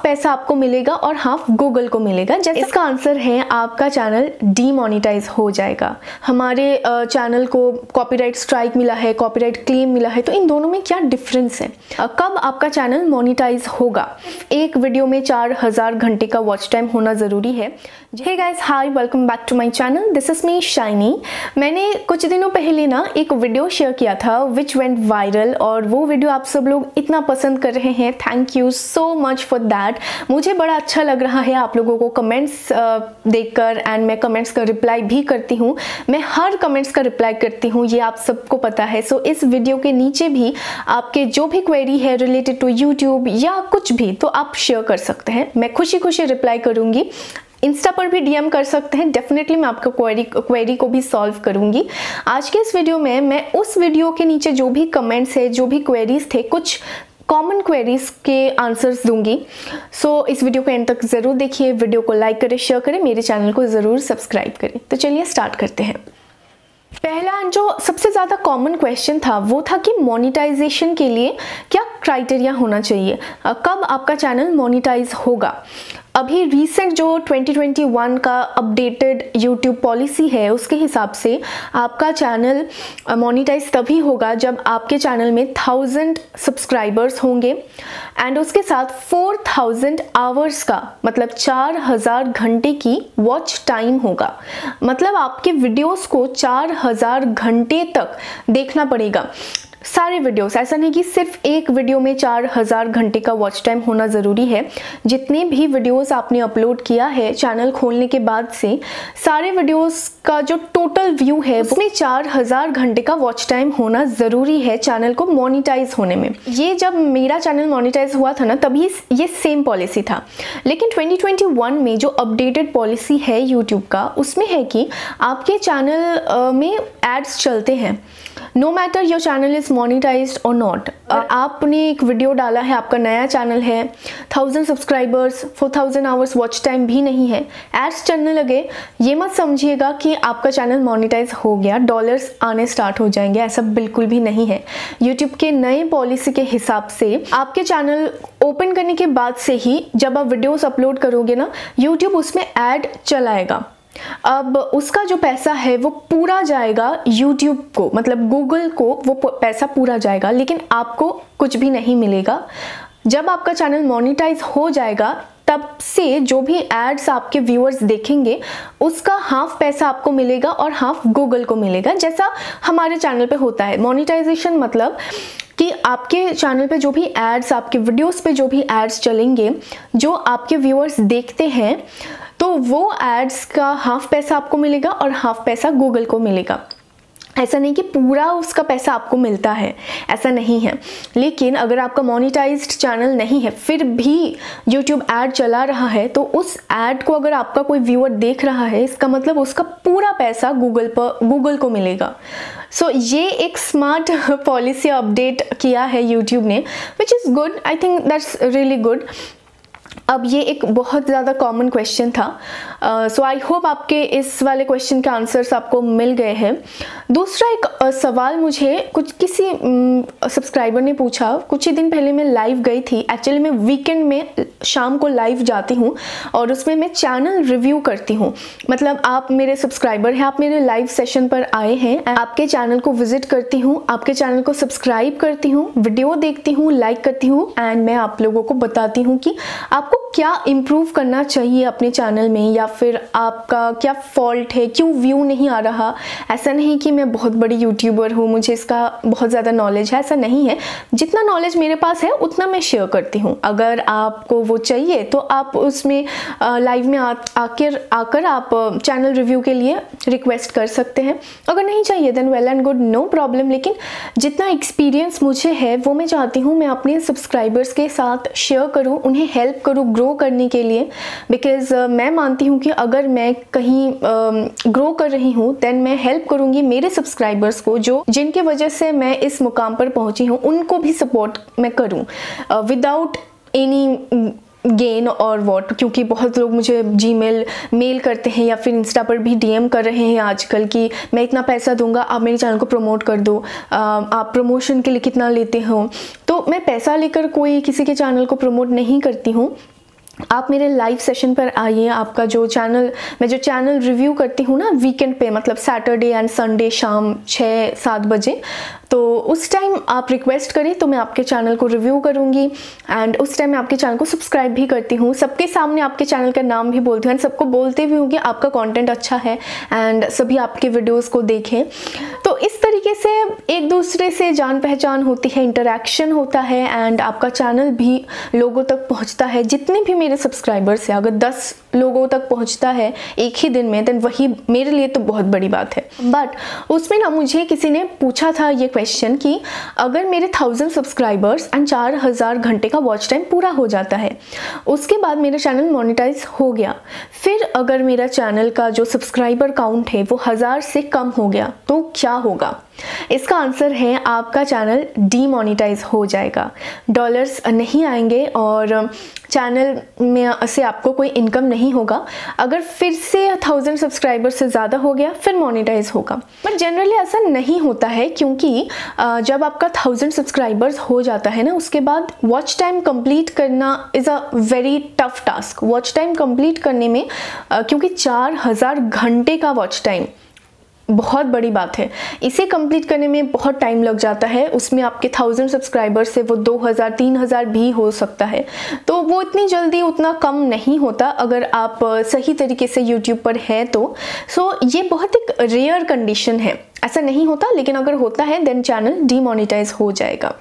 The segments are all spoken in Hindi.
पैसा आपको मिलेगा और हाफ गूगल को मिलेगा। जैसे इसका आंसर है आपका चैनल डीमोनेटाइज हो जाएगा। हमारे चैनल को कॉपीराइट स्ट्राइक मिला है, कॉपीराइट क्लेम मिला है, तो इन दोनों में क्या डिफरेंस है? कब आपका चैनल मोनेटाइज होगा? एक वीडियो में 4000 घंटे का वॉच टाइम होना ज़रूरी है। Hey guys, hi, welcome back to my channel. This is me Shiny. मैंने कुछ दिनों पहले ना एक वीडियो शेयर किया था विच वेंट वायरल, और वो वीडियो आप सब लोग इतना पसंद कर रहे हैं। Thank you so much for that. मुझे बड़ा अच्छा लग रहा है आप लोगों को कमेंट्स देखकर, एंड मैं कमेंट्स का रिप्लाई भी करती हूँ। मैं हर कमेंट्स का रिप्लाई करती हूँ, ये आप सबको पता है। सो इस वीडियो के नीचे भी आपके जो भी क्वेरी है रिलेटेड टू यूट्यूब या कुछ भी, तो आप शेयर कर सकते हैं। मैं खुशी खुशी रिप्लाई करूँगी। इंस्टा पर भी डीएम कर सकते हैं, डेफिनेटली मैं आपका क्वेरी को भी सॉल्व करूंगी। आज के इस वीडियो में मैं उस वीडियो के नीचे जो भी कमेंट्स है, जो भी क्वेरीज थे, कुछ कॉमन क्वेरीज के आंसर्स दूंगी। सो इस वीडियो को एंड तक ज़रूर देखिए। वीडियो को लाइक करें, शेयर करें, मेरे चैनल को ज़रूर सब्सक्राइब करें। तो चलिए स्टार्ट करते हैं। पहला जो सबसे ज़्यादा कॉमन क्वेश्चन था वो था कि मोनेटाइजेशन के लिए क्या क्राइटेरिया होना चाहिए, कब आपका चैनल मोनेटाइज होगा। अभी रिसेंट जो 2021 का अपडेटेड यूट्यूब पॉलिसी है उसके हिसाब से आपका चैनल मोनेटाइज तभी होगा जब आपके चैनल में 1000 सब्सक्राइबर्स होंगे एंड उसके साथ 4000 आवर्स का, मतलब 4000 घंटे की वॉच टाइम होगा। मतलब आपके वीडियोस को 4000 घंटे तक देखना पड़ेगा, सारे वीडियोस। ऐसा नहीं कि सिर्फ एक वीडियो में 4000 घंटे का वॉच टाइम होना ज़रूरी है। जितने भी वीडियोस आपने अपलोड किया है चैनल खोलने के बाद से, सारे वीडियोस का जो टोटल व्यू है उसमें 4000 घंटे का वॉच टाइम होना ज़रूरी है चैनल को मोनेटाइज होने में। ये जब मेरा चैनल मोनेटाइज हुआ था ना, तभी ये सेम पॉलिसी था। लेकिन 2021 में जो अपडेटेड पॉलिसी है यूट्यूब का, उसमें है कि आपके चैनल में एड्स चलते हैं, no matter your channel is monetized और नॉट। और आपने एक वीडियो डाला है, आपका नया चैनल है, 1000 सब्सक्राइबर्स, 4000 आवर्स वॉच टाइम भी नहीं है, एड्स चलने लगे, ये मत समझिएगा कि आपका चैनल मोनेटाइज हो गया, डॉलर्स आने स्टार्ट हो जाएंगे। ऐसा बिल्कुल भी नहीं है। यूट्यूब के नए पॉलिसी के हिसाब से आपके चैनल ओपन करने के बाद से ही जब आप वीडियोस अपलोड करोगे ना, यूट्यूब उसमें ऐड चलाएगा। अब उसका जो पैसा है वो पूरा जाएगा यूट्यूब को, मतलब गूगल को वो पैसा पूरा जाएगा, लेकिन आपको कुछ भी नहीं मिलेगा। जब आपका चैनल मोनेटाइज हो जाएगा तब से जो भी एड्स आपके व्यूअर्स देखेंगे उसका हाफ पैसा आपको मिलेगा और हाफ गूगल को मिलेगा, जैसा हमारे चैनल पे होता है। मोनेटाइजेशन मतलब कि आपके चैनल पे जो भी एड्स, आपके वीडियोस पे जो भी एड्स चलेंगे, जो आपके व्यूअर्स देखते हैं, तो वो एड्स का हाफ पैसा आपको मिलेगा और हाफ पैसा गूगल को मिलेगा। ऐसा नहीं कि पूरा उसका पैसा आपको मिलता है, ऐसा नहीं है। लेकिन अगर आपका मोनेटाइज्ड चैनल नहीं है फिर भी यूट्यूब ऐड चला रहा है, तो उस ऐड को अगर आपका कोई व्यूअर देख रहा है, इसका मतलब उसका पूरा पैसा गूगल को मिलेगा। सो ये एक स्मार्ट पॉलिसी अपडेट किया है यूट्यूब ने, which is good. I think that's really good. अब ये एक बहुत ज़्यादा कॉमन क्वेश्चन था, सो आई होप आपके इस वाले क्वेश्चन के आंसर्स आपको मिल गए हैं। दूसरा एक सवाल मुझे किसी सब्सक्राइबर ने पूछा। कुछ ही दिन पहले मैं लाइव गई थी, एक्चुअली मैं वीकेंड में शाम को लाइव जाती हूँ और उसमें मैं चैनल रिव्यू करती हूँ। मतलब आप मेरे सब्सक्राइबर हैं, आप मेरे लाइव सेशन पर आए हैं, आपके चैनल को विजिट करती हूँ, आपके चैनल को सब्सक्राइब करती हूँ, वीडियो देखती हूँ, लाइक करती हूँ, एंड मैं आप लोगों को बताती हूँ कि आपको क्या इम्प्रूव करना चाहिए अपने चैनल में, या फिर आपका क्या फॉल्ट है, क्यों व्यू नहीं आ रहा। ऐसा नहीं कि मैं बहुत बड़ी यूट्यूबर हूँ, मुझे इसका बहुत ज़्यादा नॉलेज है, ऐसा नहीं है। जितना नॉलेज मेरे पास है उतना मैं शेयर करती हूँ। अगर आपको वो चाहिए तो आप उसमें लाइव में आकर आप चैनल रिव्यू के लिए रिक्वेस्ट कर सकते हैं। अगर नहीं चाहिए then well and good, no problem. लेकिन जितना एक्सपीरियंस मुझे है वो मैं चाहती हूँ मैं अपने सब्सक्राइबर्स के साथ शेयर करूँ, उन्हें हेल्प करूँ ग्रो करने के लिए। बिकॉज मैं मानती हूँ कि अगर मैं कहीं ग्रो कर रही हूँ देन मैं हेल्प करूँगी मेरे सब्सक्राइबर्स को, जिनके वजह से मैं इस मुकाम पर पहुँची हूँ, उनको भी सपोर्ट मैं करूँ विदाउट एनी गेन और वॉट। क्योंकि बहुत लोग मुझे जीमेल मेल करते हैं या फिर इंस्टा पर भी डीएम कर रहे हैं आजकल कि मैं इतना पैसा दूंगा, आप मेरे चैनल को प्रमोट कर दो, आप प्रमोशन के लिए कितना लेते हो। तो मैं पैसा लेकर कोई किसी के चैनल को प्रमोट नहीं करती हूँ। आप मेरे लाइव सेशन पर आइए। आपका जो चैनल, मैं जो चैनल रिव्यू करती हूँ ना वीकेंड पे, मतलब सैटरडे एंड संडे शाम 6-7 बजे, तो उस टाइम आप रिक्वेस्ट करें तो मैं आपके चैनल को रिव्यू करूँगी एंड उस टाइम मैं आपके चैनल को सब्सक्राइब भी करती हूँ। सबके सामने आपके चैनल का नाम भी बोलती हूँ एंड सबको बोलते भी हूँ कि आपका कंटेंट अच्छा है एंड सभी आपके वीडियोस को देखें। तो इस तरीके से एक दूसरे से जान पहचान होती है, इंटरेक्शन होता है एंड आपका चैनल भी लोगों तक पहुँचता है। जितने भी मेरे सब्सक्राइबर्स हैं, अगर 10 लोगों तक पहुँचता है एक ही दिन में, देन वही मेरे लिए तो बहुत बड़ी बात है। बट उसमें ना मुझे किसी ने पूछा था ये क्वेश्चन कि अगर मेरे 1000 सब्सक्राइबर्स एंड 4000 घंटे का वॉच टाइम पूरा हो जाता है, उसके बाद मेरा चैनल मोनेटाइज हो गया, फिर अगर मेरा चैनल का जो सब्सक्राइबर काउंट है वो 1000 से कम हो गया तो क्या होगा? इसका आंसर है आपका चैनल डीमोनेटाइज हो जाएगा, डॉलर्स नहीं आएंगे और चैनल में से आपको कोई इनकम नहीं होगा। अगर फिर से 1000 सब्सक्राइबर से ज़्यादा हो गया फिर मोनेटाइज होगा, बट जनरली ऐसा नहीं होता है क्योंकि जब आपका 1000 सब्सक्राइबर्स हो जाता है ना, उसके बाद वॉच टाइम कंप्लीट करना is a very tough task. Watch time complete करने में क्योंकि 4000 घंटे का वॉच टाइम बहुत बड़ी बात है, इसे कंप्लीट करने में बहुत टाइम लग जाता है। उसमें आपके 1000 सब्सक्राइबर से वो 2000-3000 भी हो सकता है, तो वो इतनी जल्दी उतना कम नहीं होता अगर आप सही तरीके से यूट्यूब पर हैं तो। सो ये बहुत एक रेयर कंडीशन है, ऐसा नहीं होता, लेकिन अगर होता है देन चैनल डीमोनेटाइज हो जाएगा।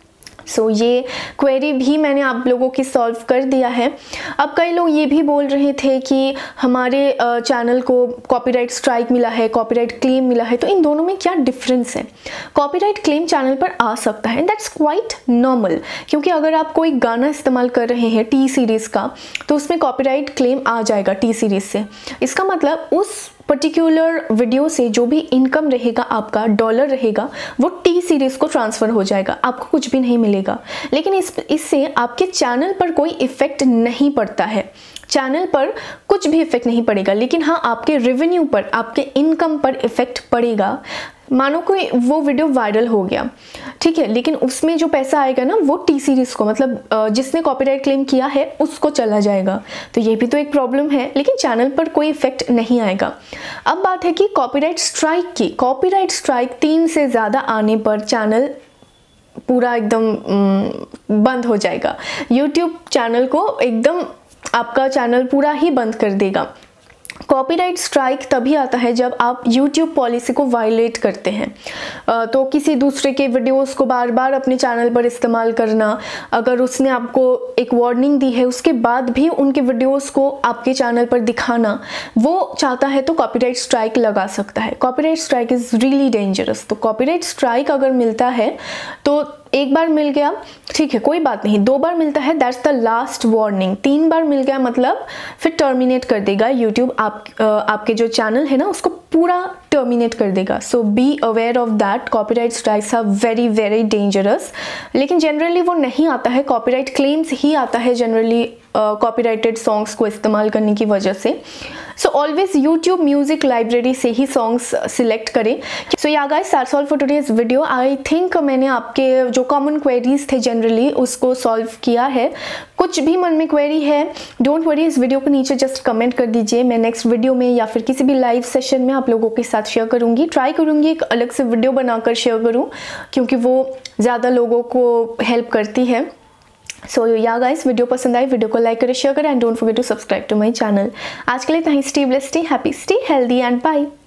सो ये क्वेरी भी मैंने आप लोगों की सॉल्व कर दिया है। अब कई लोग ये भी बोल रहे थे कि हमारे चैनल को कॉपीराइट स्ट्राइक मिला है, कॉपीराइट क्लेम मिला है, तो इन दोनों में क्या डिफरेंस है? कॉपीराइट क्लेम चैनल पर आ सकता है, दैट्स क्वाइट नॉर्मल, क्योंकि अगर आप कोई गाना इस्तेमाल कर रहे हैं टी सीरीज़ का तो उसमें कॉपीराइट क्लेम आ जाएगा टी सीरीज़ से। इसका मतलब उस पर्टिकुलर वीडियो से जो भी इनकम रहेगा, आपका डॉलर रहेगा, वो टी सीरीज़ को ट्रांसफ़र हो जाएगा, आपको कुछ भी नहीं मिलेगा। लेकिन इससे आपके चैनल पर कोई इफ़ेक्ट नहीं पड़ता है, चैनल पर कुछ भी इफ़ेक्ट नहीं पड़ेगा, लेकिन हाँ आपके रेवेन्यू पर, आपके इनकम पर इफ़ेक्ट पड़ेगा। मानो कोई वो वीडियो वायरल हो गया, ठीक है, लेकिन उसमें जो पैसा आएगा ना वो टी सीरीज़ को, मतलब जिसने कॉपीराइट क्लेम किया है उसको चला जाएगा, तो ये भी तो एक प्रॉब्लम है, लेकिन चैनल पर कोई इफेक्ट नहीं आएगा। अब बात है कि कॉपीराइट स्ट्राइक की। कॉपीराइट स्ट्राइक 3 से ज़्यादा आने पर चैनल पूरा एकदम बंद हो जाएगा। यूट्यूब चैनल को एकदम, आपका चैनल पूरा ही बंद कर देगा। कॉपीराइट स्ट्राइक तभी आता है जब आप YouTube पॉलिसी को वायलेट करते हैं। तो किसी दूसरे के वीडियोस को बार बार अपने चैनल पर इस्तेमाल करना, अगर उसने आपको एक वार्निंग दी है उसके बाद भी उनके वीडियोस को आपके चैनल पर दिखाना वो चाहता है तो कॉपीराइट स्ट्राइक लगा सकता है। Copyright strike is really dangerous. तो कॉपीराइट स्ट्राइक अगर मिलता है तो एक बार मिल गया ठीक है, कोई बात नहीं, 2 बार मिलता है दैट्स द लास्ट वार्निंग, 3 बार मिल गया मतलब फिर टर्मिनेट कर देगा यूट्यूब, आपके जो चैनल है ना उसको पूरा टर्मिनेट कर देगा। So be aware of that, copyright strikes are very very dangerous. लेकिन जनरली वो नहीं आता है, कॉपीराइट क्लेम्स ही आता है जनरली कॉपीराइटेड सॉन्ग्स को इस्तेमाल करने की वजह से। So always YouTube music library से ही सॉन्ग्स सिलेक्ट करें। So yeah guys, that's all for today's video. I think मैंने आपके जो कॉमन क्वेरीज थे जनरली उसको सॉल्व किया है। कुछ भी मन में क्वेरी है, डोंट वरी, इस वीडियो को नीचे जस्ट कमेंट कर दीजिए। मैं नेक्स्ट वीडियो में या फिर किसी भी लाइव सेशन में आप लोगों के साथ शेयर करूंगी। ट्राई करूंगी एक अलग से वीडियो बनाकर शेयर करूं क्योंकि वो ज़्यादा लोगों को हेल्प करती है। सो या गाइस, वीडियो पसंद आई, वीडियो को लाइक करें, शेयर करें and don't forget to subscribe to my channel. आज के लिए इतना ही। Stay blessed, stay happy, stay healthy and bye.